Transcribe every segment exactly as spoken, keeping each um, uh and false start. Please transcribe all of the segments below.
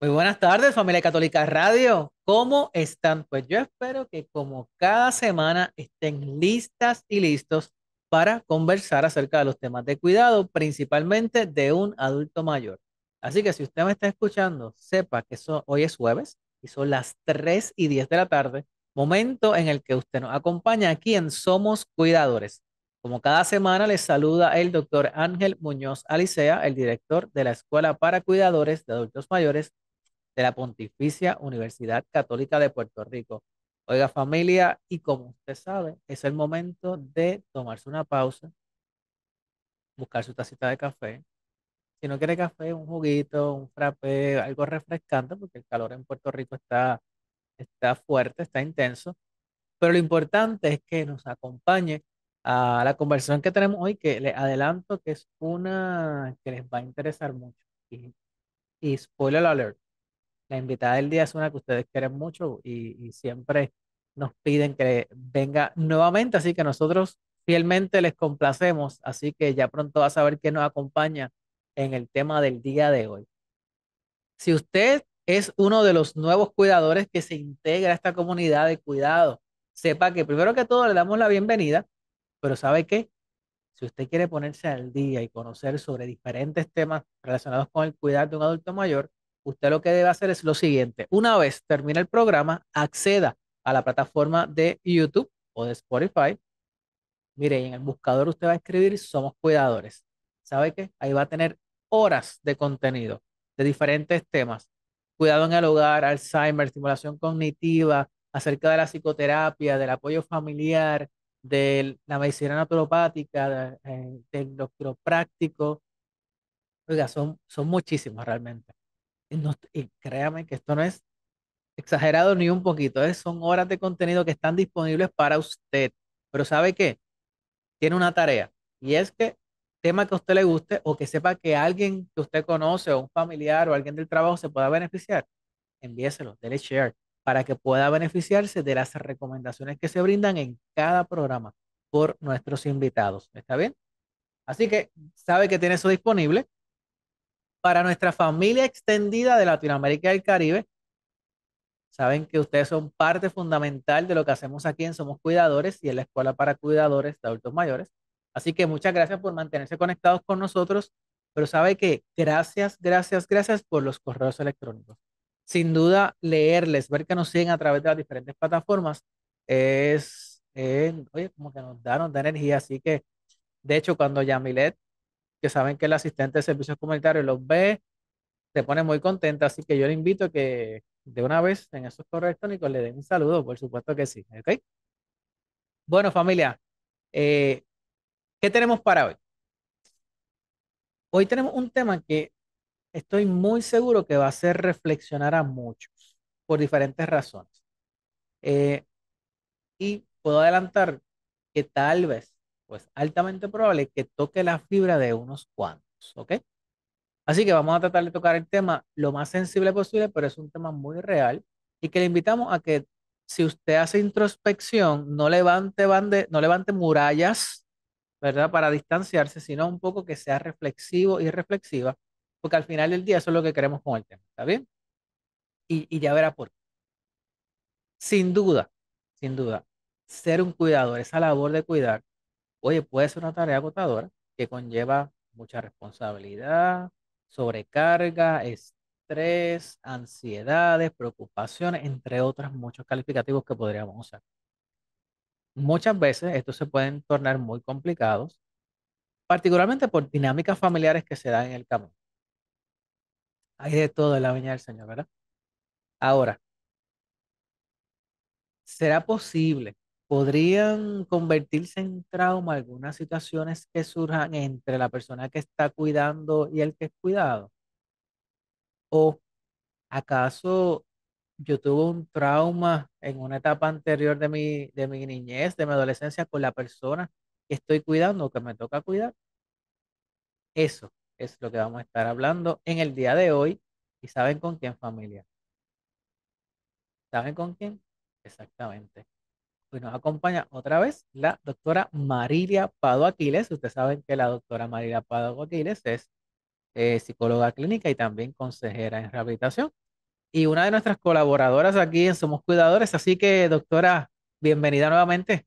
Muy buenas tardes, familia Católica Radio. ¿Cómo están? Pues yo espero que como cada semana estén listas y listos para conversar acerca de los temas de cuidado, principalmente de un adulto mayor. Así que si usted me está escuchando, sepa que eso- hoy es jueves y son las tres y diez de la tarde, momento en el que usted nos acompaña aquí en Somos Cuidadores. Como cada semana, les saluda el doctor Ángel Muñoz Alicea, el director de la Escuela para Cuidadores de Adultos Mayores de la Pontificia Universidad Católica de Puerto Rico. Oiga, familia, y como usted sabe, es el momento de tomarse una pausa, buscar su tacita de café. Si no quiere café, un juguito, un frappé, algo refrescante, porque el calor en Puerto Rico está, está fuerte, está intenso. Pero lo importante es que nos acompañe a la conversación que tenemos hoy, que le adelanto que es una que les va a interesar mucho. Y, y spoiler alert. La invitada del día es una que ustedes quieren mucho y, y siempre nos piden que venga nuevamente, así que nosotros fielmente les complacemos, así que ya pronto va a saber quién nos acompaña en el tema del día de hoy. Si usted es uno de los nuevos cuidadores que se integra a esta comunidad de cuidado, sepa que primero que todo le damos la bienvenida, pero ¿sabe qué? Si usted quiere ponerse al día y conocer sobre diferentes temas relacionados con el cuidado de un adulto mayor, usted lo que debe hacer es lo siguiente. Una vez termine el programa, acceda a la plataforma de YouTube o de Spotify. Mire, y en el buscador usted va a escribir Somos Cuidadores. ¿Sabe qué? Ahí va a tener horas de contenido de diferentes temas. Cuidado en el hogar, Alzheimer, estimulación cognitiva, acerca de la psicoterapia, del apoyo familiar, de la medicina naturopática, de, eh, del lo quiropráctico. Oiga, son, son muchísimos realmente. Y, no- y créame que esto no es exagerado ni un poquito, ¿eh? Son horas de contenido que están disponibles para usted. Pero ¿sabe qué? Tiene una tarea y es que tema que a usted le guste o que sepa que alguien que usted conoce o un familiar o alguien del trabajo se pueda beneficiar, envíeselo, dele share para que pueda beneficiarse de las recomendaciones que se brindan en cada programa por nuestros invitados. ¿Está bien? Así que sabe que tiene eso disponible para nuestra familia extendida de Latinoamérica y el Caribe. Saben que ustedes son parte fundamental de lo que hacemos aquí en Somos Cuidadores y en la Escuela para Cuidadores de Adultos Mayores. Así que muchas gracias por mantenerse conectados con nosotros, pero sabe que gracias, gracias, gracias por los correos electrónicos. Sin duda, leerles, ver que nos siguen a través de las diferentes plataformas es, eh, oye, como que nos da, nos da energía. Así que, de hecho, cuando Yamilet, que saben que es la asistente de servicios comunitarios, los ve, se pone muy contenta, así que yo le invito a que de una vez en esos correos electrónicos le den un saludo, por supuesto que sí, ¿ok? Bueno, familia, eh, ¿qué tenemos para hoy? Hoy tenemos un tema que estoy muy seguro que va a hacer reflexionar a muchos por diferentes razones. Eh, y puedo adelantar que tal vez, pues altamente probable que toque la fibra de unos cuantos, ¿ok? Así que vamos a tratar de tocar el tema lo más sensible posible, pero es un tema muy real y que le invitamos a que si usted hace introspección, no levante bande, no levante murallas, ¿verdad? Para distanciarse, sino un poco que sea reflexivo y reflexiva, porque al final del día eso es lo que queremos con el tema, ¿está bien? Y, y ya verá por qué. Sin duda, sin duda, ser un cuidador, esa labor de cuidar, oye, puede ser una tarea agotadora que conlleva mucha responsabilidad, sobrecarga, estrés, ansiedades, preocupaciones, entre otros muchos calificativos que podríamos usar. Muchas veces estos se pueden tornar muy complicados, particularmente por dinámicas familiares que se dan en el camino. Hay de todo en la viña del Señor, ¿verdad? Ahora, ¿será posible? ¿Podrían convertirse en trauma algunas situaciones que surjan entre la persona que está cuidando y el que es cuidado? ¿O acaso yo tuve un trauma en una etapa anterior de mi, de mi niñez, de mi adolescencia con la persona que estoy cuidando o que me toca cuidar? Eso es lo que vamos a estar hablando en el día de hoy. ¿Y saben con quién, familia? ¿Saben con quién? Exactamente. Pues nos acompaña otra vez la doctora Marilia Pado Aquiles. Ustedes saben que la doctora Marilia Pado Aquiles es eh, psicóloga clínica y también consejera en rehabilitación. y una de nuestras colaboradoras aquí en Somos Cuidadores. Así que, doctora, bienvenida nuevamente.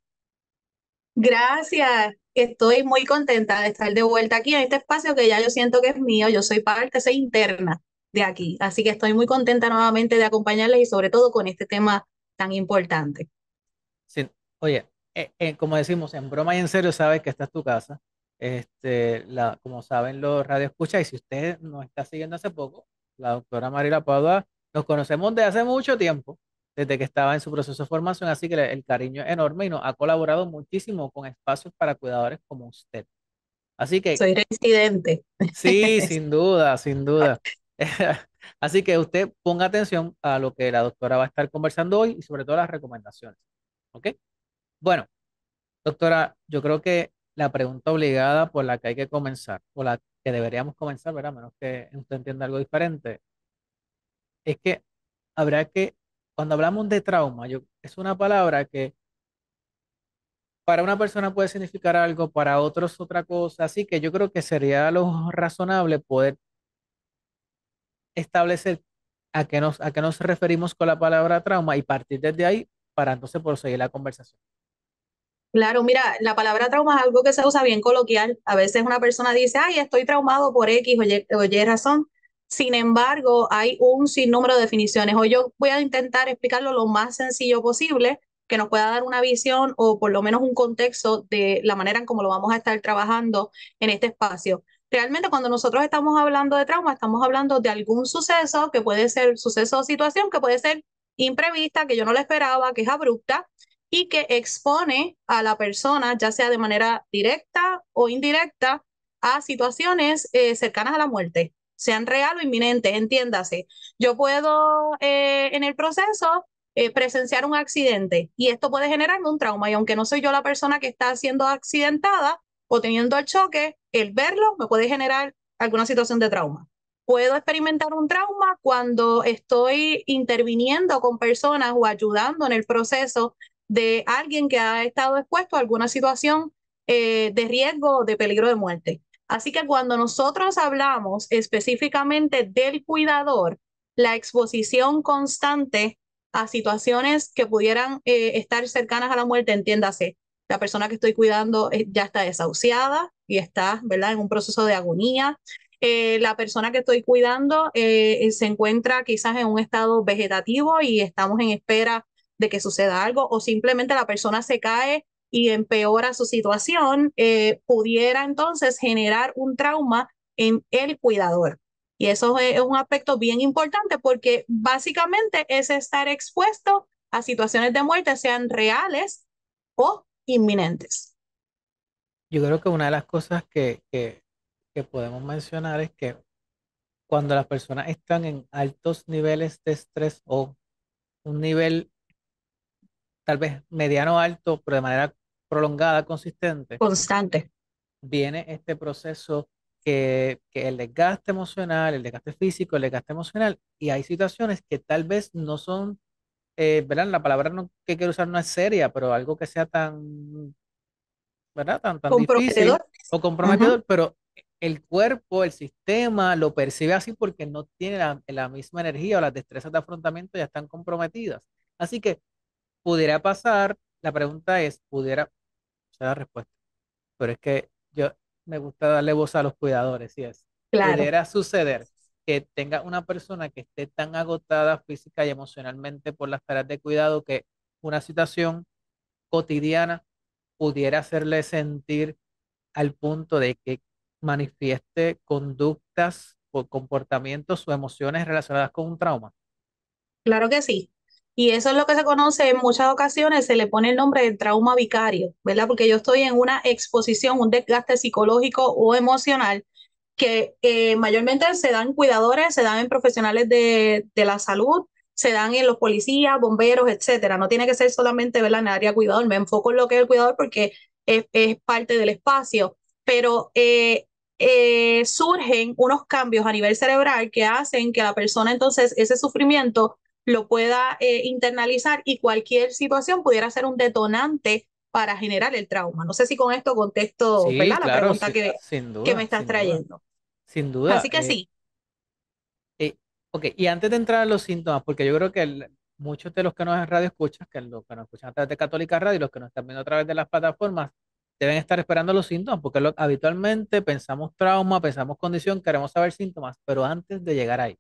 Gracias, estoy muy contenta de estar de vuelta aquí en este espacio que ya yo siento que es mío, yo soy parte, soy interna de aquí, así que estoy muy contenta nuevamente de acompañarles y sobre todo con este tema tan importante. Sí, oye, eh, eh, como decimos, en broma y en serio, sabes que esta es tu casa. Este, la, como saben los radioescuchas, y si usted nos está siguiendo hace poco, la doctora Mariela Padua, nos conocemos de hace mucho tiempo, desde que estaba en su proceso de formación, así que le- el cariño es enorme y nos ha colaborado muchísimo con espacios para cuidadores como usted. Así que Soy residente. sí, sin duda, sin duda. Así que usted ponga atención a lo que la doctora va a estar conversando hoy y sobre todo las recomendaciones. ¿Ok? Bueno. Doctora, yo creo que la pregunta obligada por la que hay que comenzar, o la que deberíamos comenzar, ¿verdad? A menos que usted entienda algo diferente, es que habrá que, cuando hablamos de trauma, yo, es una palabra que para una persona puede significar algo, para otros otra cosa, así que yo creo que sería lo razonable poder establecer a qué nos, a qué nos referimos con la palabra trauma y partir desde ahí para entonces proseguir la conversación. Claro, mira, la palabra trauma es algo que se usa bien coloquial. A veces una persona dice, ay, estoy traumado por X o Y, o Y razón. Sin embargo, hay un sinnúmero de definiciones. Hoy yo voy a intentar explicarlo lo más sencillo posible, que nos pueda dar una visión o por lo menos un contexto de la manera en cómo lo vamos a estar trabajando en este espacio. Realmente cuando nosotros estamos hablando de trauma, estamos hablando de algún suceso que puede ser suceso o situación, que puede ser imprevista, que yo no la esperaba, que es abrupta y que expone a la persona, ya sea de manera directa o indirecta, a situaciones eh, cercanas a la muerte, sean real o inminentes, entiéndase. Yo puedo eh, en el proceso eh, presenciar un accidente y esto puede generarme un trauma y aunque no soy yo la persona que está siendo accidentada o teniendo el choque, el verlo me puede generar alguna situación de trauma. Puedo experimentar un trauma cuando estoy interviniendo con personas o ayudando en el proceso de alguien que ha estado expuesto a alguna situación eh, de riesgo o de peligro de muerte. Así que cuando nosotros hablamos específicamente del cuidador, la exposición constante a situaciones que pudieran eh, estar cercanas a la muerte, entiéndase, la persona que estoy cuidando eh, ya está desahuciada y está, ¿verdad?, en un proceso de agonía. Eh, la persona que estoy cuidando eh, se encuentra quizás en un estado vegetativo y estamos en espera de que suceda algo o simplemente la persona se cae y empeora su situación, eh, pudiera entonces generar un trauma en el cuidador. Y eso es un aspecto bien importante porque básicamente es estar expuesto a situaciones de muerte, sean reales o inminentes. Yo creo que una de las cosas que, que, que podemos mencionar es que cuando las personas están en altos niveles de estrés o un nivel tal vez mediano alto, pero de manera prolongada, consistente, Constante. viene este proceso que, que el desgaste emocional, el desgaste físico, el desgaste emocional, y hay situaciones que tal vez no son, eh, ¿verdad? La palabra no- que quiero usar no es seria, pero algo que sea tan, ¿verdad? Tan, tan difícil Comprometedor. o Uh -huh. comprometedor, pero el cuerpo, el sistema lo percibe así porque no tiene la, la misma energía o las destrezas de afrontamiento ya están comprometidas. Así que pudiera pasar, la pregunta es, pudiera, o sea, la respuesta, pero es que yo me gusta darle voz a los cuidadores, y es, Claro. pudiera suceder que tenga una persona que esté tan agotada física y emocionalmente por las tareas de cuidado que una situación cotidiana pudiera hacerle sentir al punto de que manifieste conductas o comportamientos o emociones relacionadas con un trauma. Claro que sí. Y eso es lo que se conoce en muchas ocasiones, se le pone el nombre de trauma vicario, ¿verdad? Porque yo estoy en una exposición, un desgaste psicológico o emocional que eh, mayormente se dan cuidadores, se dan en profesionales de, de la salud, se dan en los policías, bomberos, etcétera. No tiene que ser solamente, ¿verdad?, en el área cuidador. Me enfoco en lo que es el cuidador porque es, es parte del espacio. Pero eh, eh, surgen unos cambios a nivel cerebral que hacen que la persona entonces ese sufrimiento lo pueda eh, internalizar y cualquier situación pudiera ser un detonante para generar el trauma. No sé si con esto contesto, Sí, ¿verdad?, la claro, pregunta sí, que, sin que me duda, estás sin duda, trayendo. sin duda. Así que Eh, sí, eh, Ok, y antes de entrar a los síntomas, porque yo creo que el- muchos de los que nos en radio escuchan, que los que nos escuchan a través de Católica Radio y los que nos están viendo a través de las plataformas, deben estar esperando los síntomas, porque lo- habitualmente pensamos trauma, pensamos condición, queremos saber síntomas, pero antes de llegar ahí,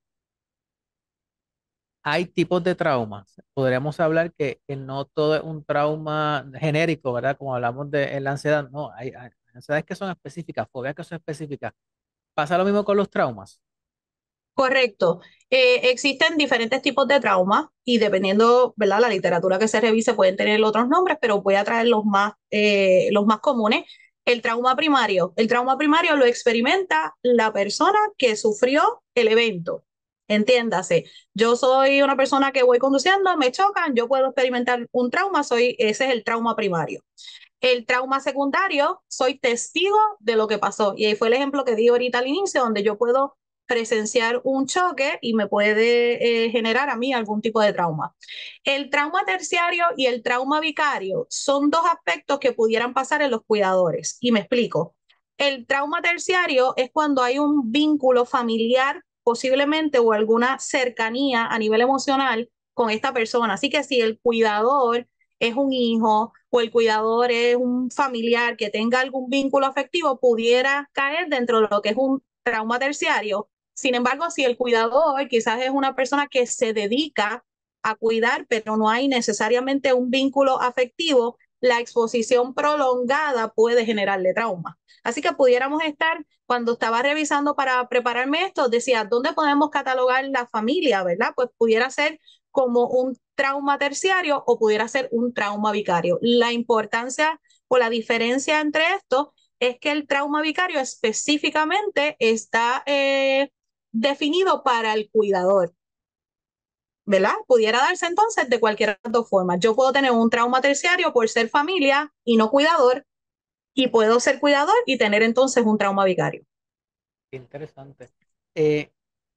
hay tipos de traumas. Podríamos hablar que, que no todo es un trauma genérico, ¿verdad? Como hablamos de la ansiedad, no, hay, hay ansiedades que son específicas, fobias que son específicas. ¿Pasa lo mismo con los traumas? Correcto. Eh, existen diferentes tipos de traumas y dependiendo, ¿verdad? La literatura que se revise pueden tener otros nombres, pero voy a traer los más, eh, los más comunes. El trauma primario. El trauma primario lo experimenta la persona que sufrió el evento. Entiéndase, yo soy una persona que voy conduciendo, me chocan, yo puedo experimentar un trauma, soy, ese es el trauma primario. El trauma secundario, soy testigo de lo que pasó. Y ahí fue el ejemplo que di ahorita al inicio, donde yo puedo presenciar un choque y me puede eh, generar a mí algún tipo de trauma. El trauma terciario y el trauma vicario son dos aspectos que pudieran pasar en los cuidadores. Y me explico. El trauma terciario es cuando hay un vínculo familiar posiblemente o alguna cercanía a nivel emocional con esta persona. Así que si el cuidador es un hijo o el cuidador es un familiar que tenga algún vínculo afectivo, pudiera caer dentro de lo que es un trauma terciario. Sin embargo, si el cuidador quizás es una persona que se dedica a cuidar, pero no hay necesariamente un vínculo afectivo, la exposición prolongada puede generarle trauma. Así que pudiéramos estar, cuando estaba revisando para prepararme esto, decía, ¿dónde podemos catalogar la familia, verdad? Pues pudiera ser como un trauma terciario o pudiera ser un trauma vicario. La importancia o la diferencia entre estos es que el trauma vicario específicamente está eh, definido para el cuidador, ¿verdad? Pudiera darse entonces de cualquier dos formas. Yo puedo tener un trauma terciario por ser familia y no cuidador, y puedo ser cuidador y tener entonces un trauma vicario. Qué interesante. Eh,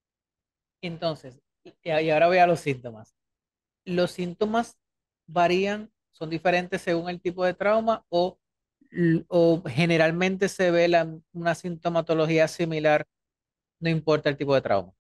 entonces, y y ahora voy a los síntomas. ¿Los síntomas varían, son diferentes según el tipo de trauma o, o generalmente se ve la- una sintomatología similar, no importa el tipo de trauma?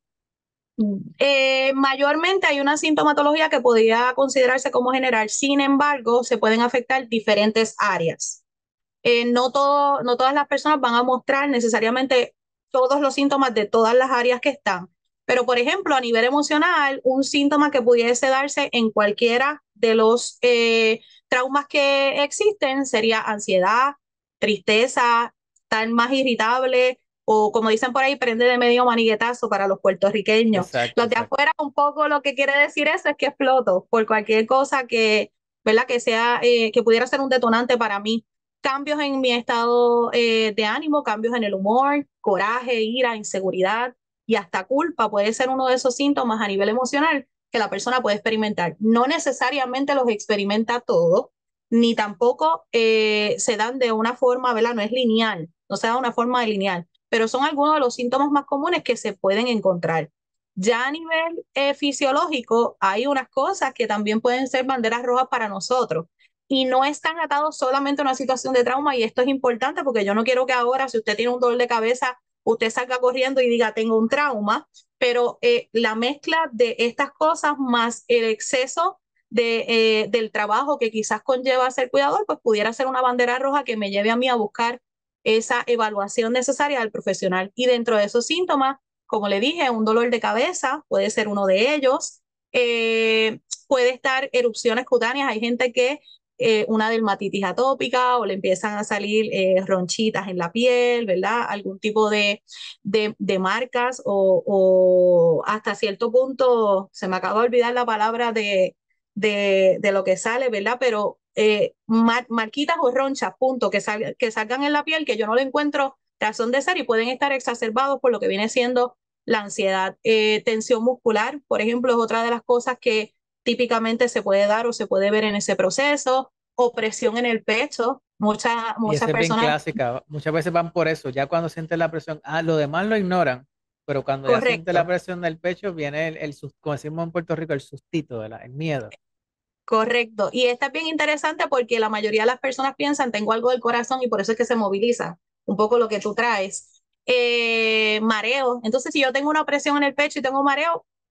Eh, mayormente hay una sintomatología que podría considerarse como general, sin embargo, se pueden afectar diferentes áreas. Eh, no, todo, no todas las personas van a mostrar necesariamente todos los síntomas de todas las áreas que están, pero por ejemplo, a nivel emocional, un síntoma que pudiese darse en cualquiera de los eh, traumas que existen sería ansiedad, tristeza, estar más irritable o como dicen por ahí, prende de medio maniguetazo para los puertorriqueños. Exacto, Los de exacto. afuera un poco lo que quiere decir eso es que exploto por cualquier cosa que, ¿verdad? Que sea, eh, que pudiera ser un detonante para mí. Cambios en mi estado eh, de ánimo, cambios en el humor, coraje, ira, inseguridad y hasta culpa puede ser uno de esos síntomas a nivel emocional que la persona puede experimentar. No necesariamente los experimenta todos, ni tampoco eh, se dan de una forma, ¿verdad? No es lineal, no se da de una forma lineal, pero son algunos de los síntomas más comunes que se pueden encontrar. Ya a nivel eh, fisiológico, hay unas cosas que también pueden ser banderas rojas para nosotros y no están atados solamente a una situación de trauma y esto es importante porque yo no quiero que ahora, si usted tiene un dolor de cabeza, usted salga corriendo y diga, tengo un trauma, pero eh, la mezcla de estas cosas más el exceso de, eh, del trabajo que quizás conlleva ser cuidador, pues pudiera ser una bandera roja que me lleve a mí a buscar esa evaluación necesaria del profesional. Y dentro de esos síntomas, como le dije, un dolor de cabeza puede ser uno de ellos. Eh, puede estar erupciones cutáneas. Hay gente que eh, una dermatitis atópica o le empiezan a salir eh, ronchitas en la piel, ¿verdad? Algún tipo de, de, de marcas o, o, hasta cierto punto, se me acaba de olvidar la palabra de, de, de lo que sale, ¿verdad? Pero eh, mar, marquitas o ronchas, punto, que, sal, que salgan en la piel, que yo no le encuentro razón de ser y pueden estar exacerbados por lo que viene siendo la ansiedad. Eh, tensión muscular, por ejemplo, es otra de las cosas que típicamente se puede dar o se puede ver en ese proceso, opresión en el pecho. Muchas, Y muchas esa es bien personas, clásica. Muchas veces van por eso. Ya cuando sienten la presión, ah, lo demás lo ignoran, pero cuando ya siente la correcto, presión del pecho, viene el, el sus- como decimos en Puerto Rico, el sustito, ¿verdad? El miedo. correcto. Y esta es bien interesante porque la mayoría de las personas piensan, tengo algo del corazón y por eso es que se movilizan. Un poco lo que tú traes. Eh, mareo. Entonces, si yo tengo una presión en el pecho y tengo mareo,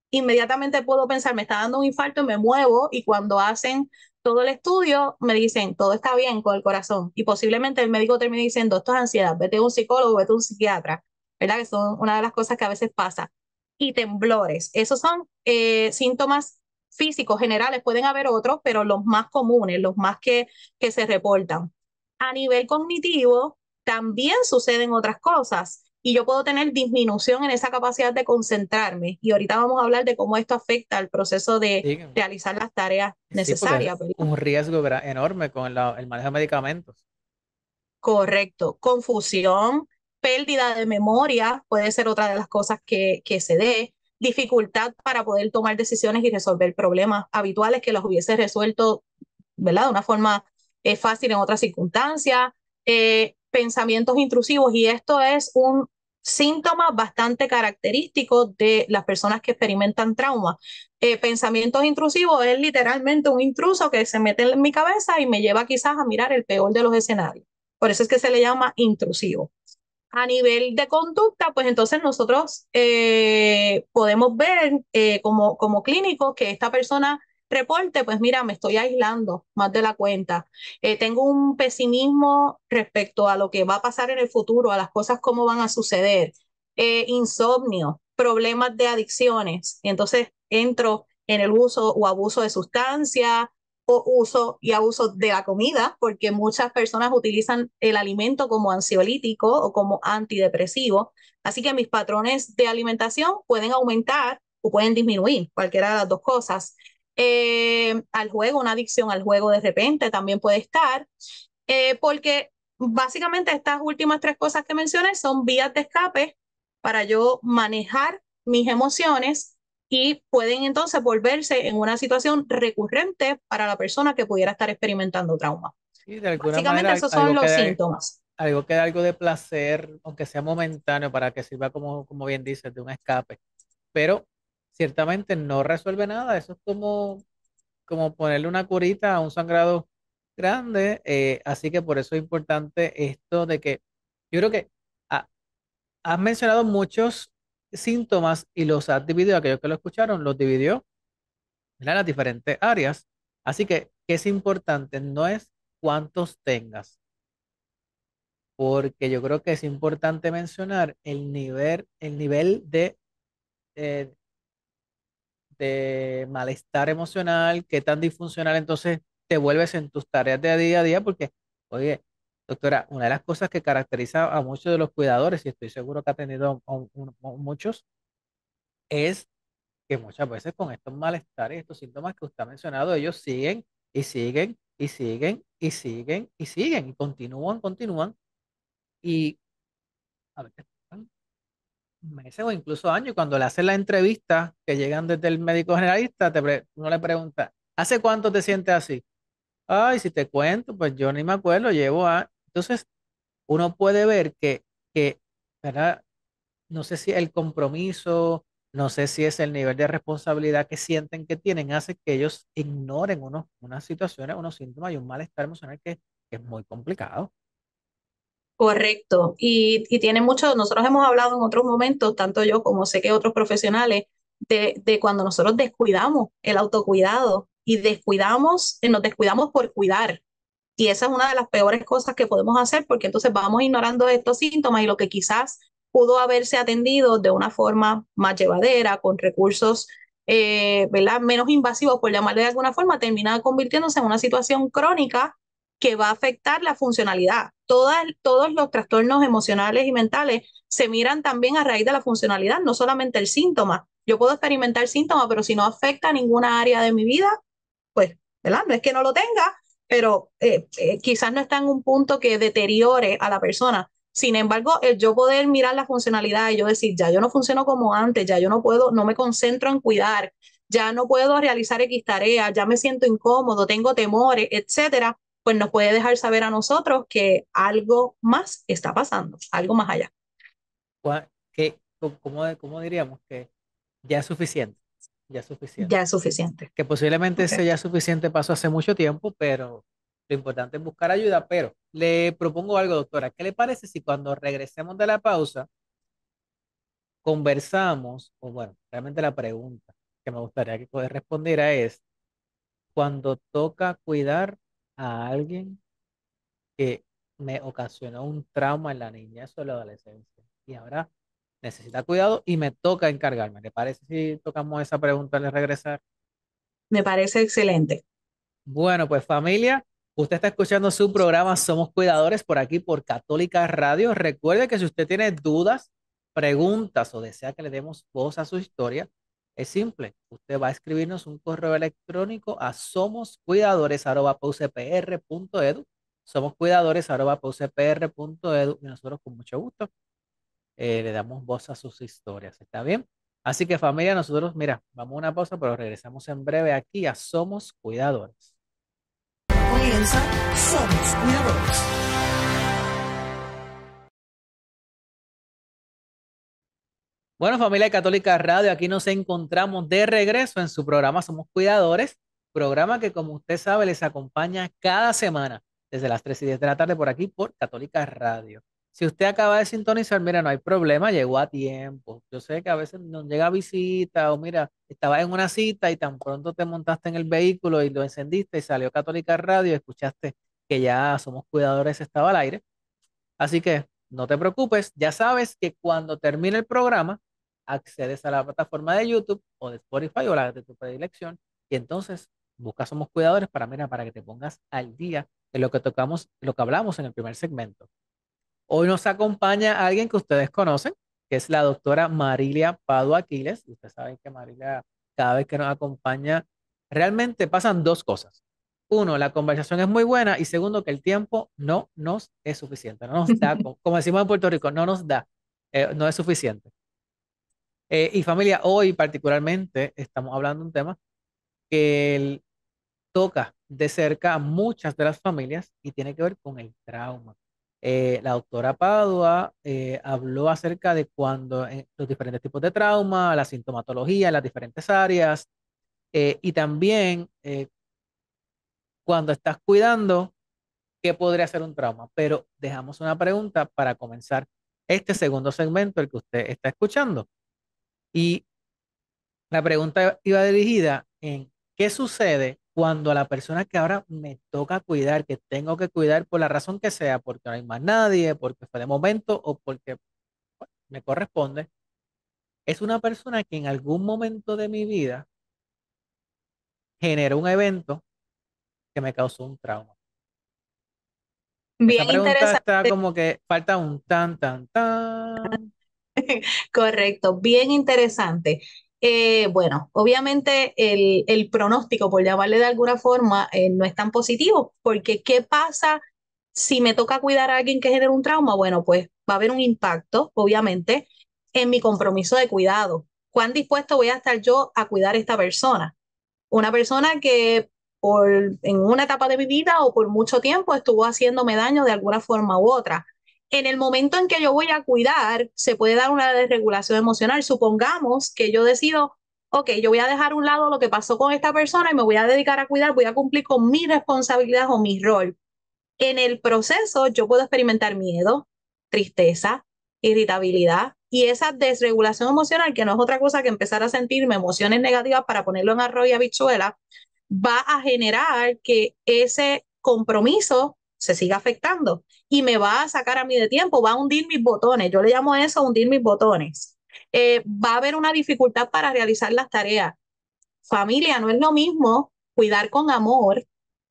inmediatamente puedo pensar, me está dando un infarto, me muevo y cuando hacen todo el estudio me dicen, todo está bien con el corazón y posiblemente el médico termine diciendo, esto es ansiedad, vete a un psicólogo, vete a un psiquiatra, ¿verdad? Que son una de las cosas que a veces pasa. Y temblores, esos son eh, síntomas físicos generales, pueden haber otros, pero los más comunes, los más que, que se reportan. A nivel cognitivo, también suceden otras cosas y yo puedo tener disminución en esa capacidad de concentrarme. Y ahorita vamos a hablar de cómo esto afecta al proceso de Sí, realizar las tareas sí, porque es necesarias, ¿verdad? un riesgo gra- enorme con la- el manejo de medicamentos. Correcto. Confusión, pérdida de memoria puede ser otra de las cosas que, que se dé. Dificultad para poder tomar decisiones y resolver problemas habituales que los hubiese resuelto, ¿verdad? De una forma eh, fácil en otras circunstancias. Eh, pensamientos intrusivos y esto es un síntoma bastante característico de las personas que experimentan trauma. Eh, pensamientos intrusivos es literalmente un intruso que se mete en mi cabeza y me lleva quizás a mirar el peor de los escenarios. Por eso es que se le llama intrusivo. A nivel de conducta, pues entonces nosotros eh, podemos ver eh, como, como clínicos que esta persona reporte, pues mira, me estoy aislando más de la cuenta. Eh, tengo un pesimismo respecto a lo que va a pasar en el futuro, a las cosas cómo van a suceder. Eh, insomnio, problemas de adicciones. Entonces entro en el uso o abuso de sustancias, o uso y abuso de la comida, porque muchas personas utilizan el alimento como ansiolítico o como antidepresivo. Así que mis patrones de alimentación pueden aumentar o pueden disminuir, cualquiera de las dos cosas. Eh, al juego, una adicción al juego de repente también puede estar, eh, porque básicamente estas últimas tres cosas que mencioné son vías de escape para yo manejar mis emociones y pueden entonces volverse en una situación recurrente para la persona que pudiera estar experimentando trauma. Y de alguna Básicamente manera al- esos son algo que los da, síntomas. algo que da algo de placer, aunque sea momentáneo, para que sirva como, como bien dices, de un escape. Pero ciertamente no resuelve nada. Eso es como, como ponerle una curita a un sangrado grande. Eh, así que por eso es importante esto de que yo creo que ah, has mencionado muchos síntomas y los has dividido, aquellos que lo escucharon, los dividió, ¿verdad? En las diferentes áreas. Así que, ¿qué es importante? No es cuántos tengas, porque yo creo que es importante mencionar el nivel, el nivel de, eh, de malestar emocional, qué tan disfuncional entonces te vuelves en tus tareas de día a día, porque, oye, doctora, una de las cosas que caracteriza a muchos de los cuidadores, y estoy seguro que ha tenido a un- un- a muchos, es que muchas veces con estos malestares, estos síntomas que usted ha mencionado, ellos siguen y siguen y siguen y siguen y siguen y continúan, continúan y a veces pasan meses o incluso años. Y cuando le hacen la entrevista que llegan desde el médico generalista, te pre- uno le pregunta, ¿hace cuánto te sientes así? Ay, si te cuento, pues yo ni me acuerdo, llevo a... Entonces, uno puede ver que, que, ¿verdad? No sé si el compromiso, no sé si es el nivel de responsabilidad que sienten que tienen, hace que ellos ignoren unos, unas situaciones, unos síntomas y un malestar emocional que, que es muy complicado. Correcto. Y, y tiene mucho, nosotros hemos hablado en otros momentos, tanto yo como sé que otros profesionales, de, de cuando nosotros descuidamos el autocuidado y descuidamos, eh, nos descuidamos por cuidar. Y esa es una de las peores cosas que podemos hacer porque entonces vamos ignorando estos síntomas y lo que quizás pudo haberse atendido de una forma más llevadera, con recursos eh, ¿verdad? Menos invasivos, por llamarle de alguna forma, termina convirtiéndose en una situación crónica que va a afectar la funcionalidad. Todas, todos los trastornos emocionales y mentales se miran también a raíz de la funcionalidad, no solamente el síntoma. Yo puedo experimentar síntomas, pero si no afecta ninguna área de mi vida, pues, ¿verdad? No es que no lo tenga, pero eh, eh, quizás no está en un punto que deteriore a la persona. Sin embargo, el yo poder mirar la funcionalidad y yo decir, ya yo no funciono como antes, ya yo no puedo, no me concentro en cuidar, ya no puedo realizar X tareas, ya me siento incómodo, tengo temores, etcétera, pues nos puede dejar saber a nosotros que algo más está pasando, algo más allá. ¿Cuá- qué- cómo, cómo cómo diríamos que ya es suficiente? Ya es suficiente. Ya es suficiente. Que posiblemente ese ya Correcto. suficiente pasó hace mucho tiempo, pero lo importante es buscar ayuda. Pero le propongo algo, doctora. ¿Qué le parece si cuando regresemos de la pausa conversamos, o bueno, realmente la pregunta? que me gustaría que poder respondiera es cuando toca cuidar a alguien que me ocasionó un trauma en la niñez o la adolescencia y ahora necesita cuidado y me toca encargarme. ¿Le parece si tocamos esa pregunta al regresar? Me parece excelente. Bueno, pues familia, usted está escuchando su programa Somos Cuidadores por aquí por Católica Radio. Recuerde que si usted tiene dudas, preguntas o desea que le demos voz a su historia, es simple. Usted va a escribirnos un correo electrónico a somoscuidadores arroba p u c p r punto e d u, somoscuidadores arroba p u c p r punto e d u y nosotros con mucho gusto eh, le damos voz a sus historias. ¿Está bien? Así que familia, nosotros, mira, vamos a una pausa, pero regresamos en breve aquí a Somos Cuidadores. Comienza Somos Cuidadores. Bueno, familia Católica Radio, aquí nos encontramos de regreso en su programa Somos Cuidadores, programa que como usted sabe les acompaña cada semana desde las tres y diez de la tarde por aquí por Católica Radio. Si usted acaba de sintonizar, mira, no hay problema, llegó a tiempo. Yo sé que a veces nos llega visita o mira, estaba en una cita y tan pronto te montaste en el vehículo y lo encendiste y salió Católica Radio y escuchaste que ya Somos Cuidadores estaba al aire. Así que no te preocupes, ya sabes que cuando termine el programa, accedes a la plataforma de YouTube o de Spotify o la de tu predilección y entonces buscas Somos Cuidadores para, mira, para que te pongas al día de lo que tocamos, lo que hablamos en el primer segmento. Hoy nos acompaña alguien que ustedes conocen, que es la doctora Marilia Padua Aquiles. Ustedes saben que Marilia, cada vez que nos acompaña, realmente pasan dos cosas. Uno, la conversación es muy buena y segundo, que el tiempo no nos es suficiente, no nos da, como, como decimos en Puerto Rico, no nos da, eh, no es suficiente. Eh, y familia, hoy particularmente estamos hablando de un tema que el- toca de cerca a muchas de las familias y tiene que ver con el trauma. Eh, la doctora Padua eh, habló acerca de cuando eh, los diferentes tipos de trauma, la sintomatología en las diferentes áreas eh, y también eh, cuando estás cuidando, qué podría ser un trauma. Pero dejamos una pregunta para comenzar este segundo segmento, el que usted está escuchando. Y la pregunta iba dirigida en qué sucede cuando a la persona que ahora me toca cuidar, que tengo que cuidar por la razón que sea, porque no hay más nadie, porque fue de momento o porque me corresponde, es una persona que en algún momento de mi vida generó un evento que me causó un trauma. Esa Bien pregunta interesante. está como que falta un tan, tan, tan. Correcto, bien interesante. Eh, bueno, obviamente el, el pronóstico, por llamarle de alguna forma, eh, no es tan positivo, porque ¿qué pasa si me toca cuidar a alguien que genera un trauma? Bueno, pues va a haber un impacto, obviamente, en mi compromiso de cuidado. ¿Cuán dispuesto voy a estar yo a cuidar a esta persona? Una persona que por, en una etapa de mi vida o por mucho tiempo estuvo haciéndome daño de alguna forma u otra. En el momento en que yo voy a cuidar, se puede dar una desregulación emocional. Supongamos que yo decido, ok, yo voy a dejar a un lado lo que pasó con esta persona y me voy a dedicar a cuidar, voy a cumplir con mi responsabilidad o mi rol. En el proceso yo puedo experimentar miedo, tristeza, irritabilidad y esa desregulación emocional, que no es otra cosa que empezar a sentirme emociones negativas para ponerlo en arroz y habichuela, va a generar que ese compromiso se siga afectando y me va a sacar a mí de tiempo, va a hundir mis botones. Yo le llamo a eso hundir mis botones. Eh, va a haber una dificultad para realizar las tareas. Familia, no es lo mismo cuidar con amor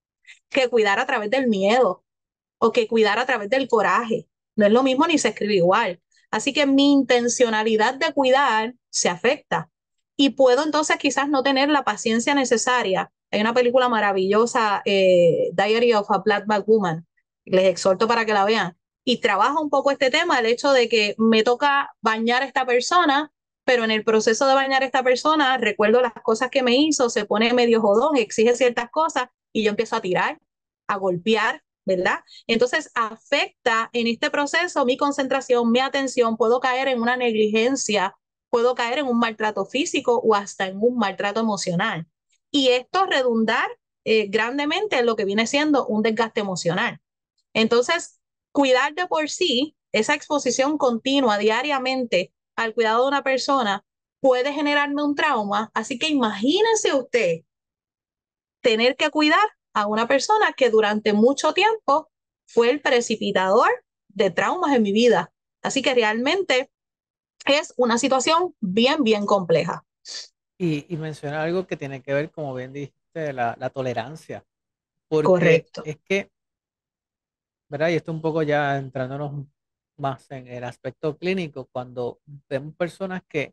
que cuidar a través del miedo o que cuidar a través del coraje. No es lo mismo ni se escribe igual. Así que mi intencionalidad de cuidar se afecta y puedo entonces quizás no tener la paciencia necesaria. Hay una película maravillosa, eh, Diary of a Black Woman, les exhorto para que la vean, y trabaja un poco este tema, el hecho de que me toca bañar a esta persona, pero en el proceso de bañar a esta persona recuerdo las cosas que me hizo, se pone medio jodón, exige ciertas cosas y yo empiezo a tirar, a golpear, ¿verdad? Entonces afecta en este proceso mi concentración, mi atención, puedo caer en una negligencia, puedo caer en un maltrato físico o hasta en un maltrato emocional. Y esto redundar eh, grandemente en lo que viene siendo un desgaste emocional. Entonces, cuidar de por sí, esa exposición continua diariamente al cuidado de una persona, puede generarme un trauma. Así que imagínense usted tener que cuidar a una persona que durante mucho tiempo fue el precipitador de traumas en mi vida. Así que realmente es una situación bien, bien compleja. Y, y menciona algo que tiene que ver, como bien dijiste, la, la tolerancia, porque Correcto. es que, ¿verdad? Y esto un poco ya entrándonos más en el aspecto clínico, cuando vemos personas que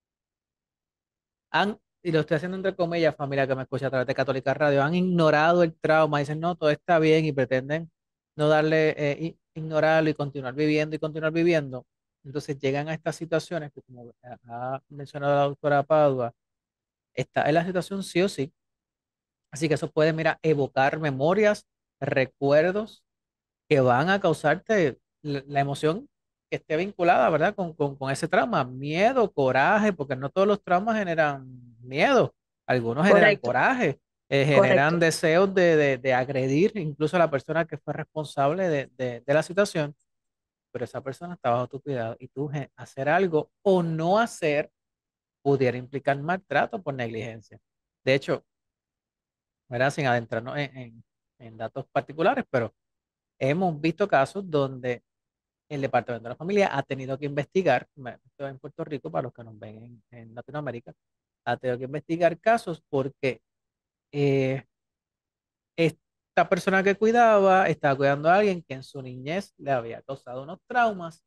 han, y lo estoy haciendo entre comillas, familia que me escucha a través de Católica Radio, han ignorado el trauma, dicen, no, todo está bien y pretenden no darle, eh, i- ignorarlo y continuar viviendo y continuar viviendo. Entonces llegan a estas situaciones que, como ha ha mencionado la doctora Padua, está en la situación sí o sí. Así que eso puede, mira, evocar memorias, recuerdos que van a causarte la, la emoción que esté vinculada, ¿verdad? Con, con, con ese trauma, miedo, coraje, porque no todos los traumas generan miedo, algunos generan Correcto, coraje, eh, generan correcto. deseos de, de, de agredir incluso a la persona que fue responsable de, de, de la situación, pero esa persona está bajo tu cuidado y tú ge- hacer algo o no hacer pudiera implicar maltrato por negligencia. De hecho, ¿verdad? Sin adentrarnos en, en en datos particulares, pero hemos visto casos donde el Departamento de la Familia ha tenido que investigar, me- esto en Puerto Rico, para los que nos ven en, en Latinoamérica, ha tenido que investigar casos porque eh, esta persona que cuidaba estaba cuidando a alguien que en su niñez le había causado unos traumas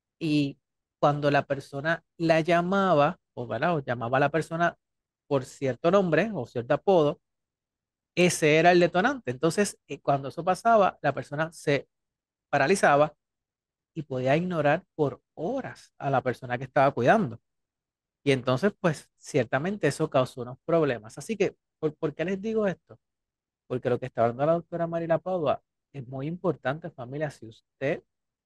y cuando la persona la llamaba, o, ¿verdad? O llamaba a la persona por cierto nombre o cierto apodo, ese era el detonante. Entonces, eh, cuando eso pasaba, la persona se paralizaba y podía ignorar por horas a la persona que estaba cuidando. Y entonces, pues ciertamente eso causó unos problemas. Así que, ¿por, por qué les digo esto? Porque lo que está hablando la doctora Marila Padua es muy importante, familia. Si usted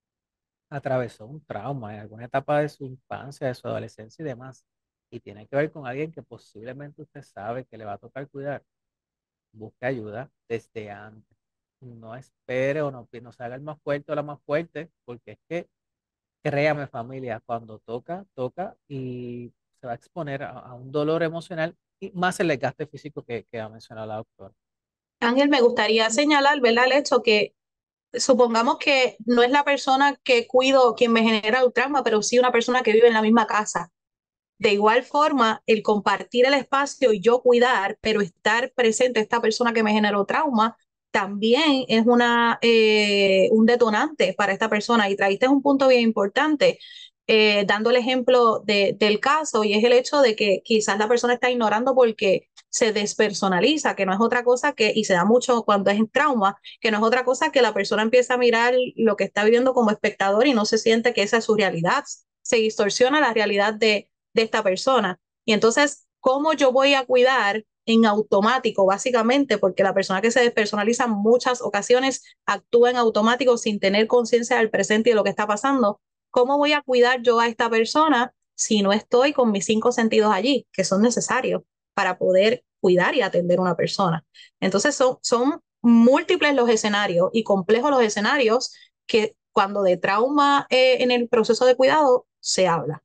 atravesó un trauma en alguna etapa de su infancia, de su adolescencia y demás, y tiene que ver con alguien que posiblemente usted sabe que le va a tocar cuidar, busque ayuda desde antes. No espere o no, no se haga el más fuerte o la más fuerte, porque es que créame familia, cuando toca, toca y se va a exponer a, a un dolor emocional y más el desgaste físico que, que ha mencionado la doctora. Ángel, me gustaría señalar, ¿verdad? El hecho que supongamos que no es la persona que cuido quien me genera el trauma, pero sí una persona que vive en la misma casa. De igual forma, el compartir el espacio y yo cuidar, pero estar presente esta persona que me generó trauma, también es una, eh, un detonante para esta persona. Y traíste un punto bien importante, eh, dando el ejemplo de, del caso, y es el hecho de que quizás la persona está ignorando porque se despersonaliza, que no es otra cosa que, y se da mucho cuando es en trauma, que no es otra cosa que la persona empieza a mirar lo que está viviendo como espectador y no se siente que esa es su realidad. Se distorsiona la realidad de de esta persona. Y entonces, ¿cómo yo voy a cuidar en automático, básicamente? Porque la persona que se despersonaliza en muchas ocasiones actúa en automático sin tener conciencia del presente y de lo que está pasando. ¿Cómo voy a cuidar yo a esta persona si no estoy con mis cinco sentidos allí, que son necesarios para poder cuidar y atender a una persona? Entonces, son, son múltiples los escenarios y complejos los escenarios que cuando de trauma eh, en el proceso de cuidado se habla.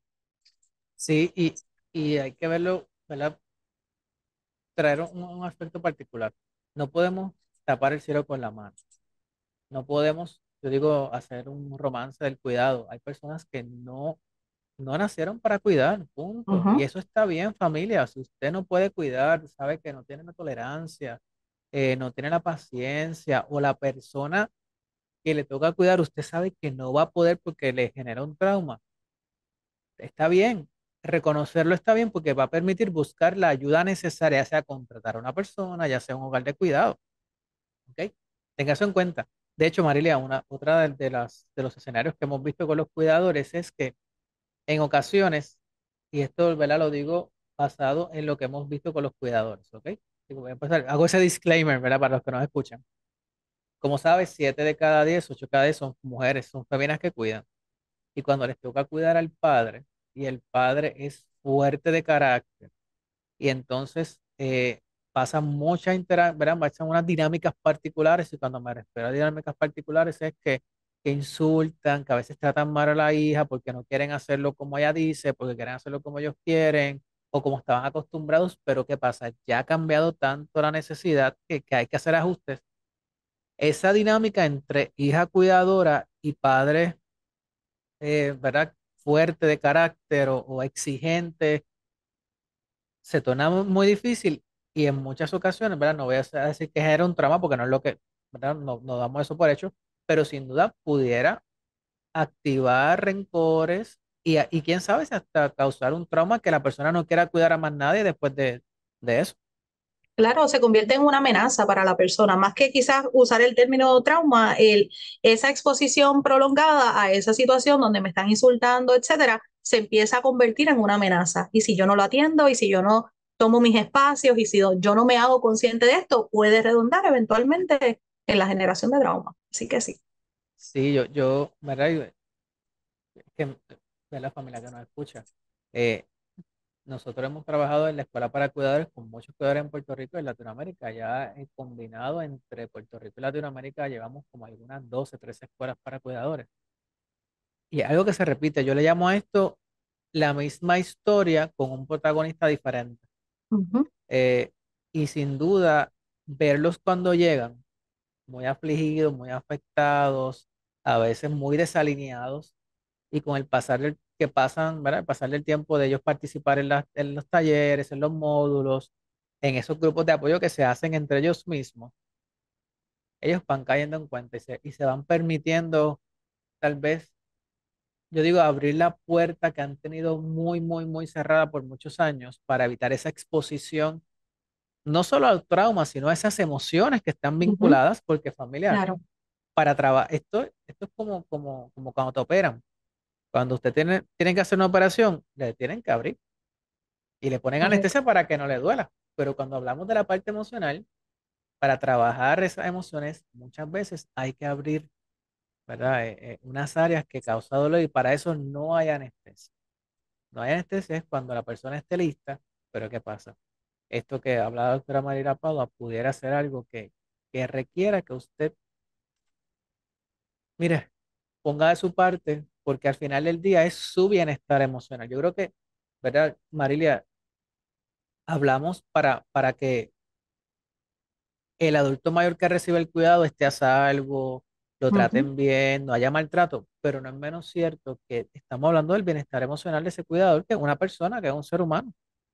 Sí, y, y hay que verlo, ¿verdad? Traer un, un aspecto particular. No podemos tapar el cielo con la mano. No podemos, yo digo, hacer un romance del cuidado. Hay personas que no, no nacieron para cuidar, Uh punto. Y -huh. eso está bien, familia. Si usted no puede cuidar, sabe que no tiene la tolerancia, eh, no tiene la paciencia o la persona que le toca cuidar, usted sabe que no va a poder porque le genera un trauma. Está bien, reconocerlo está bien porque va a permitir buscar la ayuda necesaria, ya sea contratar a una persona, ya sea un hogar de cuidado. ¿Ok? Tenga eso en cuenta. De hecho, Marilia, una, otra de, de las, de los escenarios que hemos visto con los cuidadores es que en ocasiones, y esto, ¿verdad? Lo digo basado en lo que hemos visto con los cuidadores, ¿ok? Digo, voy a empezar, hago ese disclaimer, ¿verdad? Para los que nos escuchan. Como sabes, siete de cada diez, ocho de cada diez son mujeres, son féminas que cuidan. Y cuando les toca cuidar al padre, y el padre es fuerte de carácter, y entonces eh, pasan muchas interacciones, pasan unas dinámicas particulares, y cuando me refiero a dinámicas particulares es que que insultan, que a veces tratan mal a la hija porque no quieren hacerlo como ella dice, porque quieren hacerlo como ellos quieren o como estaban acostumbrados, pero ¿qué pasa? Ya ha cambiado tanto la necesidad que, que hay que hacer ajustes. Esa dinámica entre hija cuidadora y padre, eh, ¿verdad? Fuerte de carácter o, o exigente, se torna mu- muy difícil y en muchas ocasiones, ¿verdad? No voy a sa- decir que era un trauma porque no es lo que, ¿verdad? No, no damos eso por hecho, pero sin duda pudiera activar rencores y, a- y quién sabe si hasta causar un trauma que la persona no quiera cuidar a más nadie después de, de eso. Claro, se convierte en una amenaza para la persona, más que quizás usar el término trauma, el, esa exposición prolongada a esa situación donde me están insultando, etcétera, se empieza a convertir en una amenaza. Y si yo no lo atiendo, y si yo no tomo mis espacios, y si yo yo no me hago consciente de esto, puede redundar eventualmente en la generación de trauma. Así que sí. Sí, yo, yo, ¿verdad? Y, es que de la familia que nos escucha. eh, Nosotros hemos trabajado en la escuela para cuidadores con muchos cuidadores en Puerto Rico y en Latinoamérica. Ya eh, combinado entre Puerto Rico y Latinoamérica llevamos como algunas doce, trece escuelas para cuidadores. Y algo que se repite, yo le llamo a esto la misma historia con un protagonista diferente. Ujú. Eh, y sin duda, verlos cuando llegan, muy afligidos, muy afectados, a veces muy desalineados, y con el pasar del que pasan, ¿verdad? El pasar del tiempo de ellos participar en, las- en los talleres, en los módulos, en esos grupos de apoyo que se hacen entre ellos mismos, ellos van cayendo en cuenta y se, y se van permitiendo, tal vez, yo digo, abrir la puerta que han tenido muy, muy, muy cerrada por muchos años para evitar esa exposición no solo al trauma, sino a esas emociones que están Ujú. vinculadas, porque familia, Claro, para trabajar, esto, esto es como, como, como cuando te operan. Cuando usted tiene, tiene que hacer una operación, le tienen que abrir y le ponen correcto. anestesia para que no le duela. Pero cuando hablamos de la parte emocional, para trabajar esas emociones, muchas veces hay que abrir, ¿verdad? Eh, eh, unas áreas que causan dolor y para eso no hay anestesia. No hay anestesia es cuando la persona esté lista, pero ¿qué pasa? Esto que hablaba la doctora María Padua pudiera ser algo que, que requiera que usted, mire, ponga de su parte, porque al final del día es su bienestar emocional. Yo creo que, ¿verdad, Marilia? Hablamos para, para que el adulto mayor que recibe el cuidado esté a salvo, lo Ujú. traten bien, no haya maltrato, pero no es menos cierto que estamos hablando del bienestar emocional de ese cuidador, que es una persona, que es un ser humano.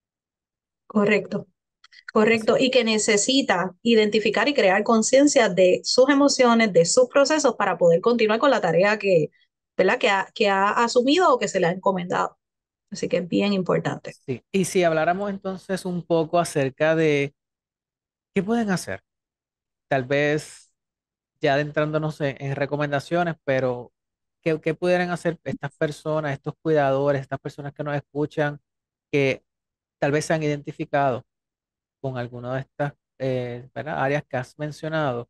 Correcto. Así Correcto, que y que necesita identificar y crear conciencia de sus emociones, de sus procesos para poder continuar con la tarea que, ¿verdad? que ha, que ha asumido o que se le ha encomendado. Así que es bien importante. sí. Y si habláramos entonces un poco acerca de qué pueden hacer, tal vez ya adentrándonos en, en recomendaciones, pero ¿qué, qué pudieran hacer estas personas, estos cuidadores, estas personas que nos escuchan, que tal vez se han identificado con alguna de estas eh, ¿verdad? áreas que has mencionado,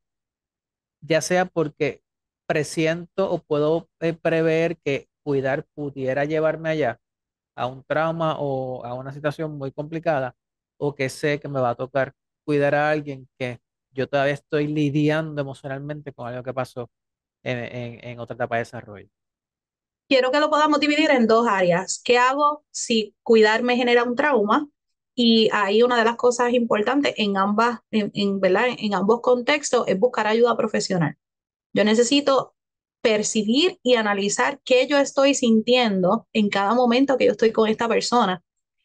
ya sea porque presiento o puedo eh, prever que cuidar pudiera llevarme allá a un trauma o a una situación muy complicada, o que sé que me va a tocar cuidar a alguien que yo todavía estoy lidiando emocionalmente con algo que pasó en, en, en otra etapa de desarrollo. Quiero que lo podamos dividir en dos áreas. ¿Qué hago si cuidar me genera un trauma? Y ahí una de las cosas importantes en ambas, en, en, ¿verdad? En ambos contextos es buscar ayuda profesional. Yo necesito percibir y analizar qué yo estoy sintiendo en cada momento que yo estoy con esta persona.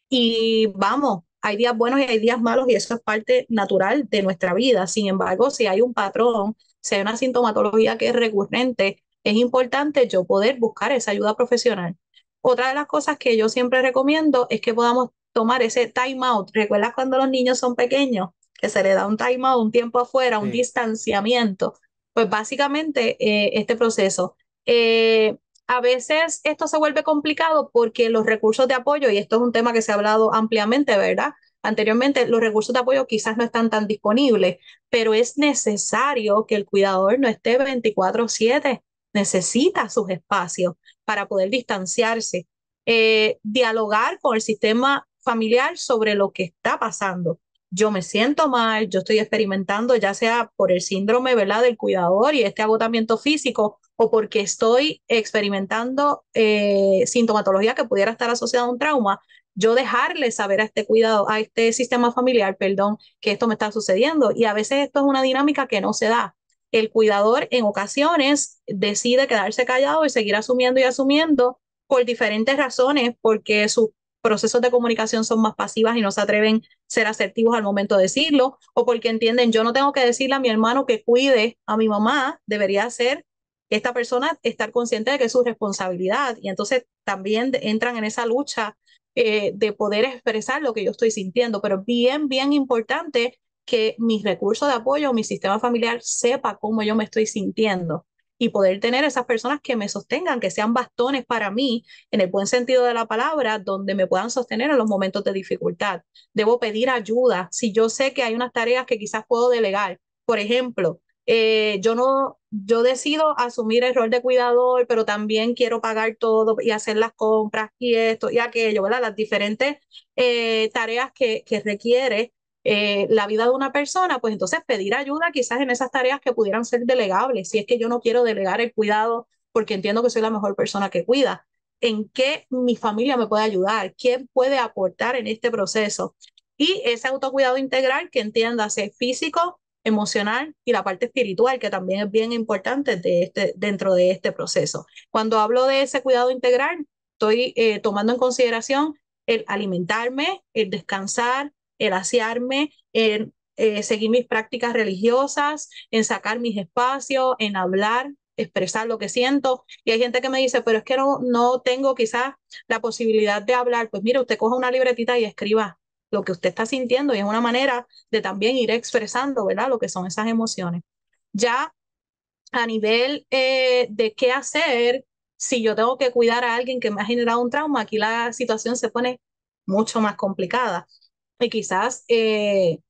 Y vamos, hay días buenos y hay días malos y eso es parte natural de nuestra vida. Sin embargo, si hay un patrón, si hay una sintomatología que es recurrente, es importante yo poder buscar esa ayuda profesional. Otra de las cosas que yo siempre recomiendo es que podamos tomar ese time out. ¿Recuerdas cuando los niños son pequeños? Que se le da un time out, un tiempo afuera, un Sí, distanciamiento. Pues básicamente eh, este proceso. Eh, a veces esto se vuelve complicado porque los recursos de apoyo, y esto es un tema que se ha hablado ampliamente, ¿verdad? Anteriormente, los recursos de apoyo quizás no están tan disponibles, pero es necesario que el cuidador no esté veinticuatro siete, necesita sus espacios para poder distanciarse, eh, dialogar con el sistema familiar sobre lo que está pasando. Yo me siento mal, yo estoy experimentando ya sea por el síndrome, ¿verdad?, del cuidador y este agotamiento físico o porque estoy experimentando eh, sintomatología que pudiera estar asociada a un trauma, yo dejarle saber a este cuidado, a este sistema familiar, perdón, que esto me está sucediendo. Y a veces esto es una dinámica que no se da. El cuidador en ocasiones decide quedarse callado y seguir asumiendo y asumiendo por diferentes razones, porque sus procesos de comunicación son más pasivas y no se atreven a ser asertivos al momento de decirlo, o porque entienden, yo no tengo que decirle a mi hermano que cuide a mi mamá, debería ser esta persona estar consciente de que es su responsabilidad. Y entonces también entran en esa lucha eh, de poder expresar lo que yo estoy sintiendo, pero bien, bien importante que mi recurso de apoyo, mi sistema familiar sepa cómo yo me estoy sintiendo y poder tener esas personas que me sostengan, que sean bastones para mí, en el buen sentido de la palabra, donde me puedan sostener en los momentos de dificultad. Debo pedir ayuda si yo sé que hay unas tareas que quizás puedo delegar. Por ejemplo, eh, yo no, yo decido asumir el rol de cuidador, pero también quiero pagar todo y hacer las compras y esto y aquello, ¿verdad? Las diferentes eh, tareas que, que requiere eh, la vida de una persona, pues entonces pedir ayuda quizás en esas tareas que pudieran ser delegables, si es que yo no quiero delegar el cuidado porque entiendo que soy la mejor persona que cuida. ¿En qué mi familia me puede ayudar? ¿Quién puede aportar en este proceso? Y ese autocuidado integral que entiéndase físico, emocional y la parte espiritual, que también es bien importante de este, dentro de este proceso. Cuando hablo de ese cuidado integral, estoy eh, tomando en consideración el alimentarme, el descansar, el asearme, el eh, seguir mis prácticas religiosas, en sacar mis espacios, en hablar, expresar lo que siento. Y hay gente que me dice, pero es que no, no tengo quizás la posibilidad de hablar. Pues mire, usted coja una libretita y escriba lo que usted está sintiendo y es una manera de también ir expresando, ¿verdad? Lo que son esas emociones. Ya a nivel eh, de qué hacer, si yo tengo que cuidar a alguien que me ha generado un trauma, aquí la situación se pone mucho más complicada. Y quizás eh,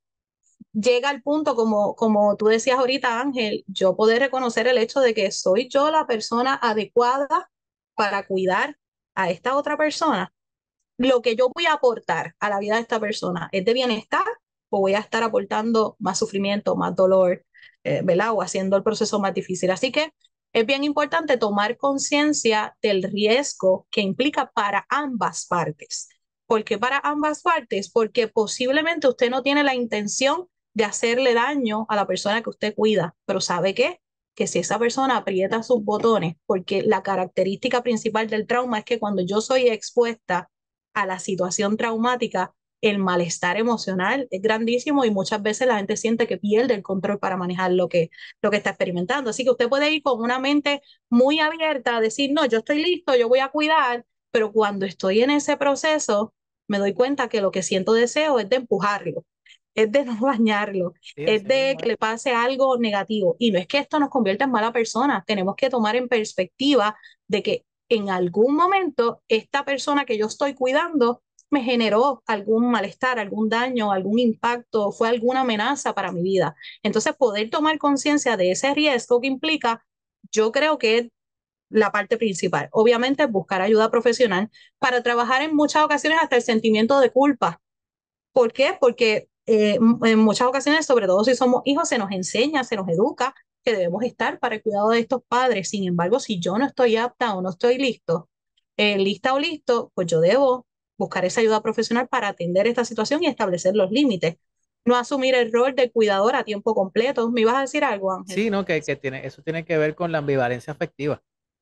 llega al punto, como, como tú decías ahorita, Ángel, yo poder reconocer el hecho de que soy yo la persona adecuada para cuidar a esta otra persona. Lo que yo voy a aportar a la vida de esta persona es de bienestar o voy a estar aportando más sufrimiento, más dolor, eh, ¿verdad? O haciendo el proceso más difícil. Así que es bien importante tomar conciencia del riesgo que implica para ambas partes. ¿Por qué para ambas partes? Porque posiblemente usted no tiene la intención de hacerle daño a la persona que usted cuida, pero ¿sabe qué? Que si esa persona aprieta sus botones, porque la característica principal del trauma es que cuando yo soy expuesta a la situación traumática, el malestar emocional es grandísimo y muchas veces la gente siente que pierde el control para manejar lo que, lo que está experimentando. Así que usted puede ir con una mente muy abierta a decir, no, yo estoy listo, yo voy a cuidar, pero cuando estoy en ese proceso, me doy cuenta que lo que siento deseo es de empujarlo, es de no dañarlo, Sí, es así de mismo que es. le pase algo negativo. Y no es que esto nos convierta en mala persona, tenemos que tomar en perspectiva de que en algún momento esta persona que yo estoy cuidando me generó algún malestar, algún daño, algún impacto, fue alguna amenaza para mi vida. Entonces, poder tomar conciencia de ese riesgo que implica, yo creo que es la parte principal. Obviamente, buscar ayuda profesional para trabajar en muchas ocasiones hasta el sentimiento de culpa. ¿Por qué? Porque eh, en muchas ocasiones, sobre todo si somos hijos, se nos enseña, se nos educa que debemos estar para el cuidado de estos padres. Sin embargo, si yo no estoy apta o no estoy listo, eh, lista o listo, pues yo debo buscar esa ayuda profesional para atender esta situación y establecer los límites. No asumir el rol de cuidador a tiempo completo. ¿Me ibas a decir algo, Ángel? Sí, ¿no? Que, que tiene, eso tiene que ver con la ambivalencia afectiva,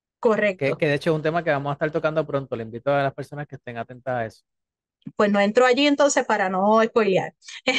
que, Correcto. que de hecho es un tema que vamos a estar tocando pronto. Le invito a las personas que estén atentas a eso. Pues no entro allí entonces para no spoilear.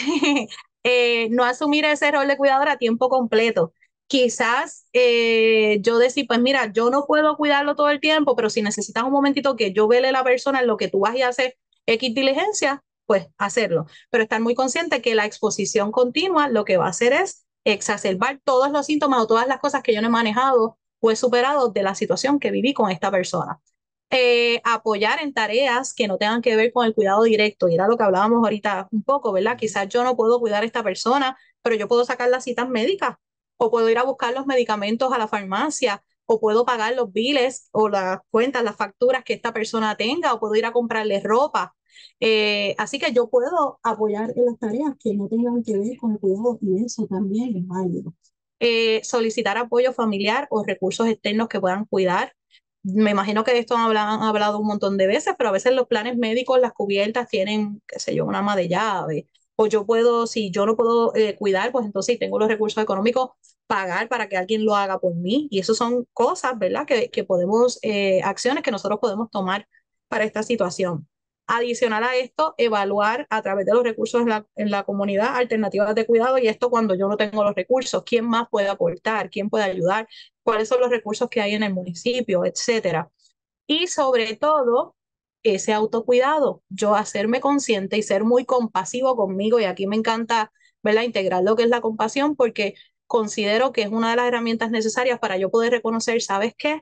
eh, no asumir ese rol de cuidador a tiempo completo. Quizás eh, yo decir, pues mira, yo no puedo cuidarlo todo el tiempo, pero si necesitas un momentito que yo vele a la persona en lo que tú vas y haces X diligencia, pues hacerlo. Pero estar muy consciente que la exposición continua lo que va a hacer es exacerbar todos los síntomas o todas las cosas que yo no he manejado o he superado de la situación que viví con esta persona. Eh, apoyar en tareas que no tengan que ver con el cuidado directo. Y era lo que hablábamos ahorita un poco, ¿verdad? Ujú. Quizás yo no puedo cuidar a esta persona, pero yo puedo sacar las citas médicas o puedo ir a buscar los medicamentos a la farmacia o puedo pagar los biles o las cuentas, las facturas que esta persona tenga o puedo ir a comprarle ropa. Eh, así que yo puedo apoyar en las tareas que no tengan que ver con el cuidado y eso también es válido. eh, solicitar apoyo familiar o recursos externos que puedan cuidar. Me imagino que de esto han hablado, han hablado un montón de veces, pero a veces los planes médicos, las cubiertas tienen, qué sé yo, una ama de llave. O yo puedo, si yo no puedo eh, cuidar, pues entonces si tengo los recursos económicos, pagar para que alguien lo haga por mí. Y eso son cosas, ¿verdad? Que, que podemos, eh, acciones que nosotros podemos tomar para esta situación. Adicional a esto, evaluar a través de los recursos en la, en la comunidad alternativas de cuidado, y esto cuando yo no tengo los recursos, ¿quién más puede aportar? ¿Quién puede ayudar? ¿Cuáles son los recursos que hay en el municipio? Etcétera. Y sobre todo, ese autocuidado, yo hacerme consciente y ser muy compasivo conmigo, y aquí me encanta, ¿verdad?, integrar lo que es la compasión, porque considero que es una de las herramientas necesarias para yo poder reconocer, ¿sabes qué?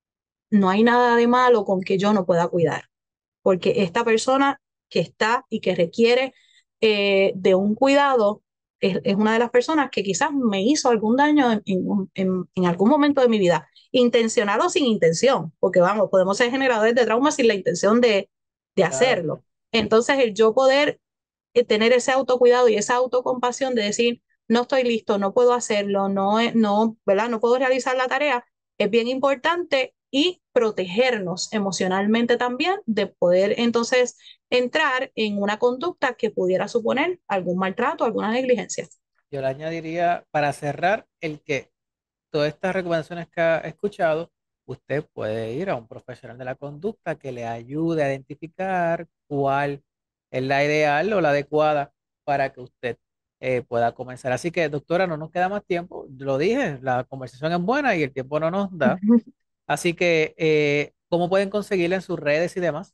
No hay nada de malo con que yo no pueda cuidar, porque esta persona que está y que requiere eh, de un cuidado es, es, una de las personas que quizás me hizo algún daño en, en, en, en algún momento de mi vida, intencional o sin intención, porque vamos, podemos ser generadores de trauma sin la intención de, de hacerlo. Entonces, el yo poder eh, tener ese autocuidado y esa autocompasión de decir, no estoy listo, no puedo hacerlo, no, no, ¿verdad? No puedo realizar la tarea, es bien importante, y protegernos emocionalmente también de poder entonces entrar en una conducta que pudiera suponer algún maltrato, alguna negligencia. Yo le añadiría, para cerrar, el que todas estas recomendaciones que ha escuchado, usted puede ir a un profesional de la conducta que le ayude a identificar cuál es la ideal o la adecuada para que usted eh, pueda comenzar. Así que, doctora, no nos queda más tiempo. Lo dije, la conversación es buena y el tiempo no nos da. Así que, eh, ¿cómo pueden conseguirla en sus redes y demás?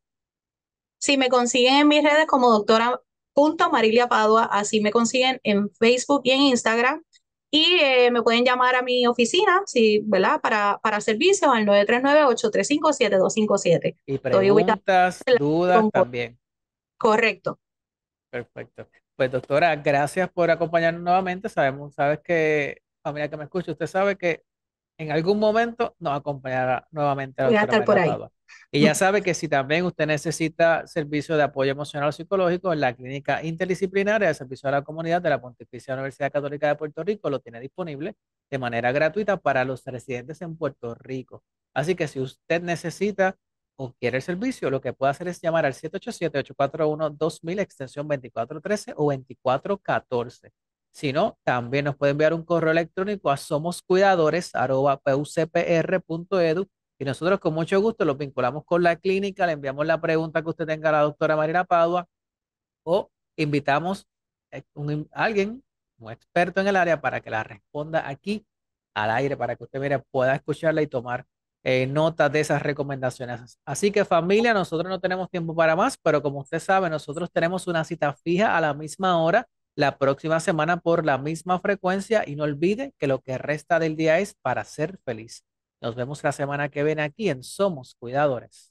Si me consiguen en mis redes como doctora punto Marilia Padua, así me consiguen en Facebook y en Instagram. Y eh, me pueden llamar a mi oficina, sí, ¿verdad? Para, para servicios al nueve tres nueve, ocho tres cinco, siete dos cinco siete. Y preguntas, dudas también. Correcto. Perfecto. Pues, doctora, gracias por acompañarnos nuevamente. Sabemos, sabes que, familia que me escucha, usted sabe que en algún momento nos acompañará nuevamente a la Voy a doctora estar por ahí. Padua. Y ya sabe que si también usted necesita servicio de apoyo emocional o psicológico, en la clínica interdisciplinaria de servicio a la comunidad de la Pontificia Universidad Católica de Puerto Rico lo tiene disponible de manera gratuita para los residentes en Puerto Rico. Así que si usted necesita o quiere el servicio, lo que puede hacer es llamar al siete ocho siete, ocho cuatro uno, dos mil extensión veinticuatro trece o veinticuatro catorce. Si no, también nos puede enviar un correo electrónico a somoscuidadores arroba p u c p r punto e d u y nosotros con mucho gusto los vinculamos con la clínica, le enviamos la pregunta que usted tenga a la doctora Marilia Padua o invitamos a un, a alguien, un experto en el área, para que la responda aquí al aire, para que usted mire, pueda escucharla y tomar eh, notas de esas recomendaciones. Así que, familia, nosotros no tenemos tiempo para más, pero como usted sabe, nosotros tenemos una cita fija a la misma hora la próxima semana por la misma frecuencia, y no olvide que lo que resta del día es para ser feliz. Nos vemos la semana que viene aquí en Somos Cuidadores.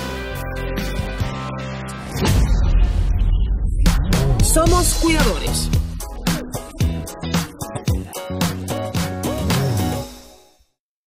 Somos Cuidadores.